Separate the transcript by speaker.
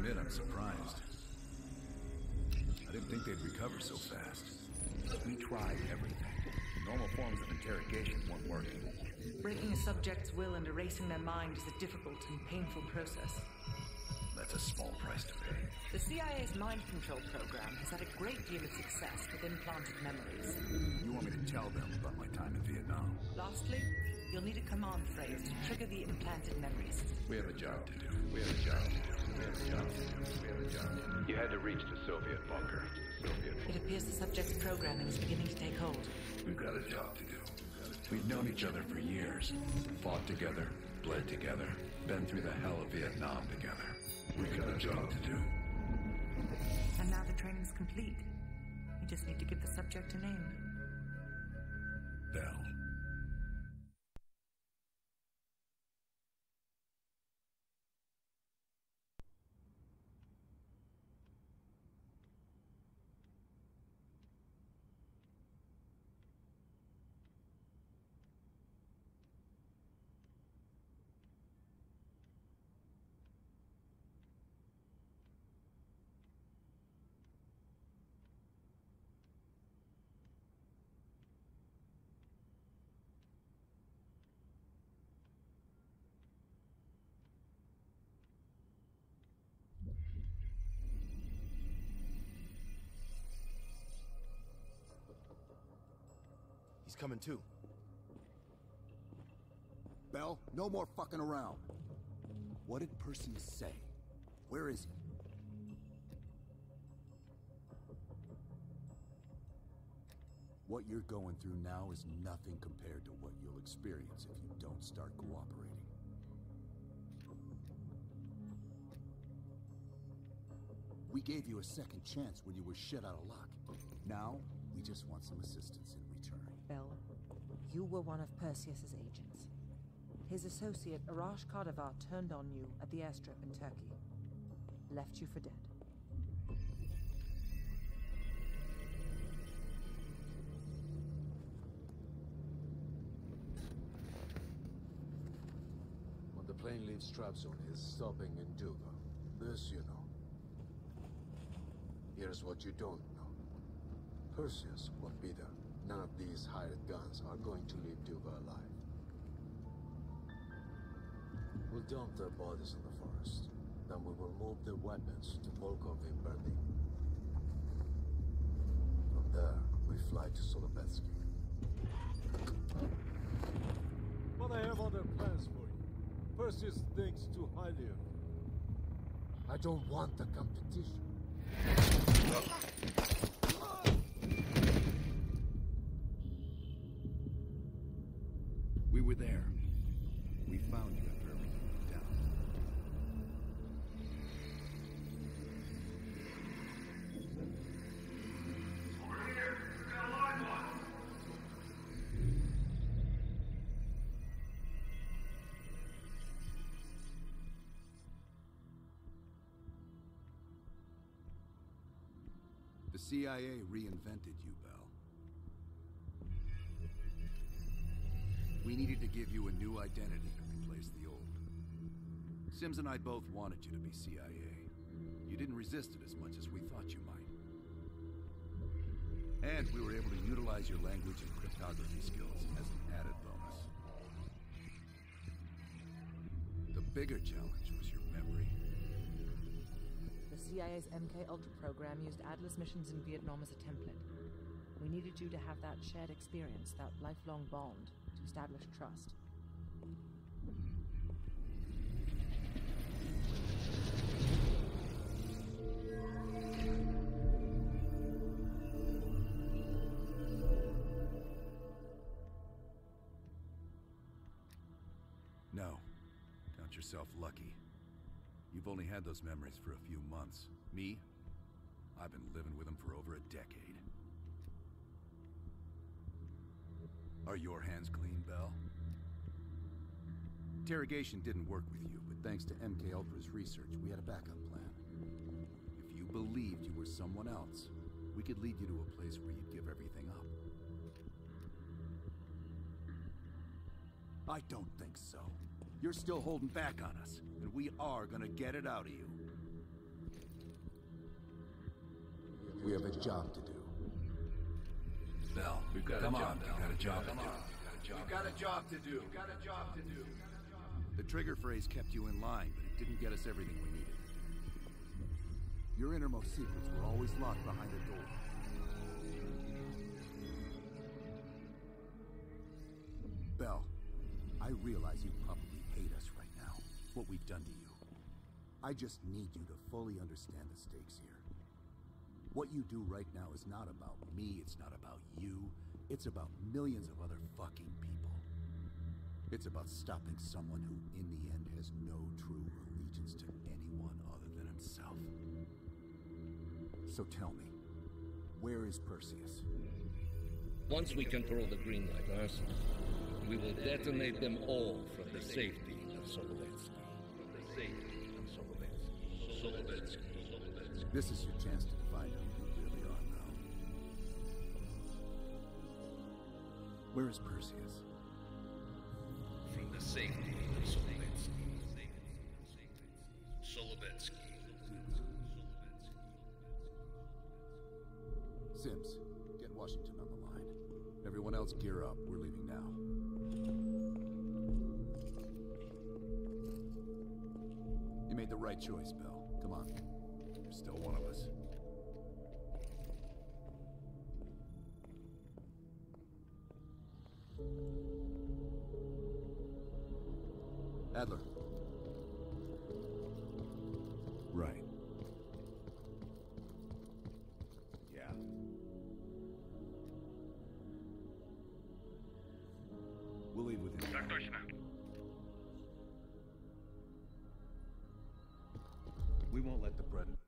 Speaker 1: admit I'm surprised. I didn't think they'd recover so fast.
Speaker 2: We tried everything. Normal forms of interrogation weren't working.
Speaker 3: Breaking a subject's will and erasing their mind is a difficult and painful process.
Speaker 1: That's a small price to pay.
Speaker 3: The CIA's mind control program has had a great deal of success with implanted memories.
Speaker 1: You want me to tell them about my time in Vietnam?
Speaker 3: Lastly, you'll need a command phrase to trigger the implanted memories.
Speaker 1: We have a job to do. We have a job to do. We have a job to do. We have a job to do. You had to reach the Soviet bunker.
Speaker 3: It appears the subject's programming is beginning to take hold.
Speaker 1: We've got a job to do. We've known each other for years. Fought together, bled together, been through the hell of Vietnam together. We've got a job to do.
Speaker 3: And now the training's complete. You just need to give the subject a name.
Speaker 1: Bell.
Speaker 4: He's coming too.
Speaker 2: Bell, no more fucking around. What did Perseus say? Where is he? What you're going through now is nothing compared to what you'll experience if you don't start cooperating. We gave you a second chance when you were shit out of luck. Now, we just want some assistance in return.
Speaker 5: Bell, you were one of Perseus's agents. His associate, Arash Kardavar, turned on you at the airstrip in Turkey. Left you for dead.
Speaker 6: When the plane leaves Trabzon, it's stopping in Duga. This you know. Here's what you don't know. Perseus won't be there. None of these hired guns are going to leave Duga alive. We'll dump their bodies in the forest. Then we will move the weapons to Volkov in Berlin. From there, we fly to Solovetsky.
Speaker 7: But I have other plans for you. Perseus thinks too highly of you.
Speaker 6: I don't want the competition.
Speaker 2: We were there. We found you after everything went down.
Speaker 8: Over here! We've got a live one!
Speaker 2: The CIA reinvented you, Bell. We needed to give you a new identity to replace the old. Sims and I both wanted you to be CIA. You didn't resist it as much as we thought you might. And we were able to utilize your language and cryptography skills as an added bonus. The bigger challenge was your memory.
Speaker 5: The CIA's MK Ultra program used Atlas missions in Vietnam as a template. We needed you to have that shared experience, that lifelong bond, to establish trust.
Speaker 2: No. Count yourself lucky. You've only had those memories for a few months. Me? I've been living with them for over a decade. Are your hands clean, Bell? Interrogation didn't work with you, but thanks to MK Ultra's research, we had a backup plan. If you believed you were someone else, we could lead you to a place where you'd give everything up. I don't think so. You're still holding back on us, and we are gonna get it out of you.
Speaker 6: We have a job to do.
Speaker 2: Bell,
Speaker 1: We've got
Speaker 2: come
Speaker 1: a job.
Speaker 2: on.
Speaker 1: We've got a job.
Speaker 2: Come
Speaker 1: to do.
Speaker 2: on.
Speaker 1: We've got a job to do.
Speaker 2: The trigger phrase kept you in line, but it didn't get us everything we needed. Your innermost secrets were always locked behind a door. Bell, I realize you probably hate us right now, what we've done to you. I just need you to fully understand the stakes here. What you do right now is not about me, it's not about you, it's about millions of other fucking people. It's about stopping someone who, in the end, has no true allegiance to anyone other than himself. So tell me, where is Perseus?
Speaker 4: Once we control the green light arsenal, we will detonate them all from the safety of Solovetsky.
Speaker 2: This is your chance to find out who you really are, Bell. Where is Perseus?
Speaker 4: From the safety of Solovetsky.
Speaker 2: Sims, get Washington on the line. Everyone else gear up. We're leaving now. You made the right choice, Bell. Come on. You're still one of us. Adler. Right. Yeah. We'll leave with him.
Speaker 8: Так точно.
Speaker 2: We won't let the Predator.